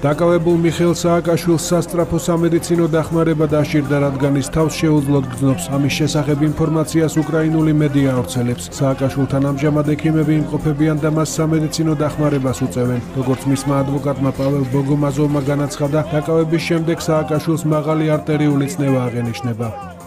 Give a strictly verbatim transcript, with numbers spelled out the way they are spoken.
დაკავებულ მიხეილ სააკაშვილს სასტრაფო სამედიცინო დახმარება დაშირდა, რადგან ის თავს შეუძლოდ გრძნობს. ამის შესახებ ინფორმაციას უკრაინული მედია ავრცელებს. სააკაშვილთან ამჟამად ექიმები იმყოფებიან და მას სამედიცინო დახმარებას უწევენ. როგორც მისმა ადვოკატმა პაվել ბოგომაზოვმა განაცხადა, დაკავების შემდეგ სააკაშვილს მაღალი არტერიული წნევა აღენიშნება.